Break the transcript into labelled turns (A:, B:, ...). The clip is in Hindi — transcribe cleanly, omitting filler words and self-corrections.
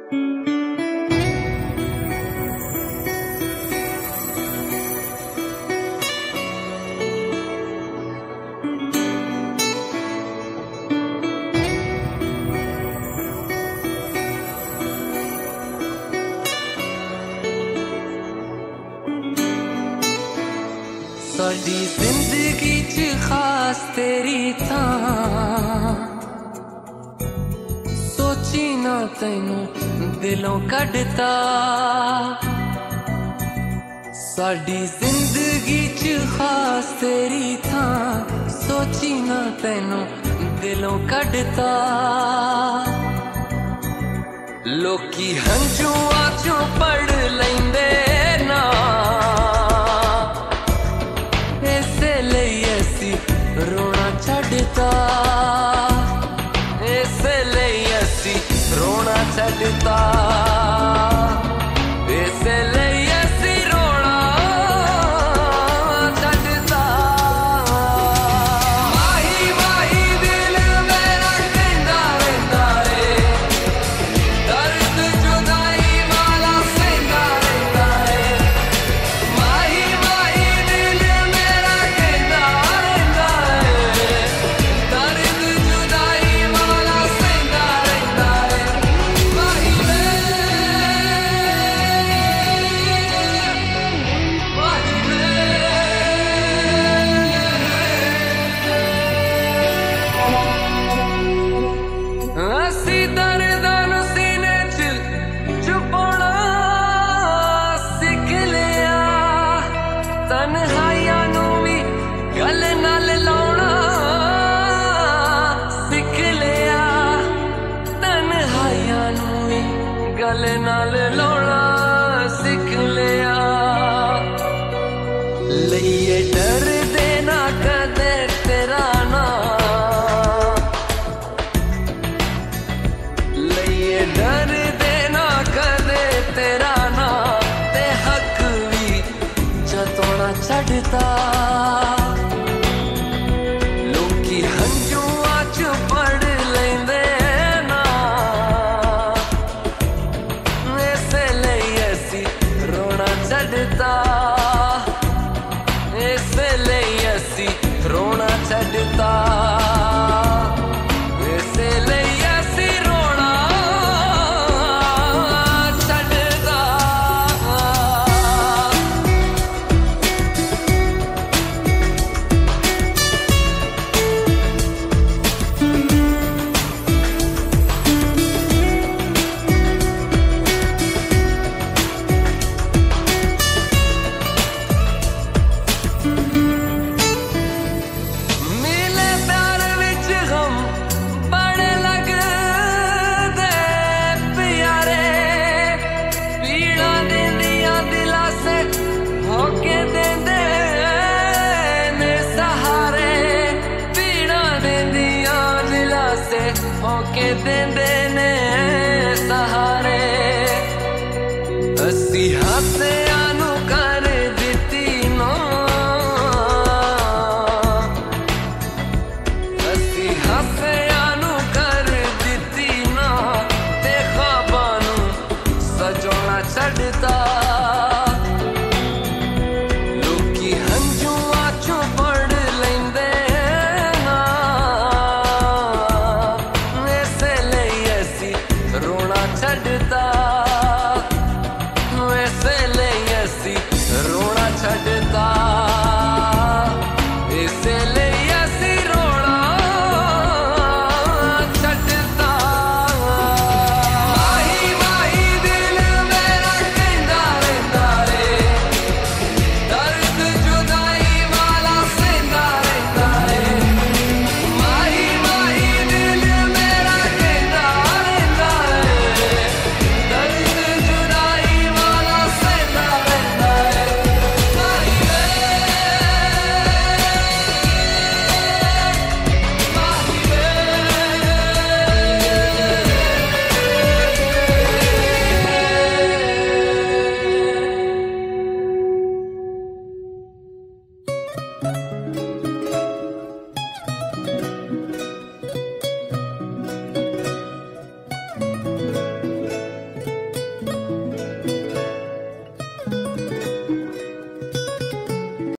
A: साडी जिंदगी च खास तेरी थां सोची ना तैनू दिलों कढ़ता। साडी जिंदगी च खास तेरी थां सोची ना तैनू दिलों कढ़ता। लोकी हंझुआं चों पढ़ लैंदे ना रोना छड्डता। इसलिए असी रोना छड्डता। इसलिए असी रोना छड्डता। माही माही दिल मेरा कहंदा रहिंदा रे दर्द जुदाई वाला सहंदा रहिंदा रे। माही माही दिल मेरा कहंदा तन्हाइयां नू भी गल नाल लाउणा सिख लिया। तन्हाइयां नू भी गल नाल लाउणा सिख लिया। लइए डर देना कदे तेरा ना लइए डर देना कदे तेरा ना ते हक भी जतोना छड्डता।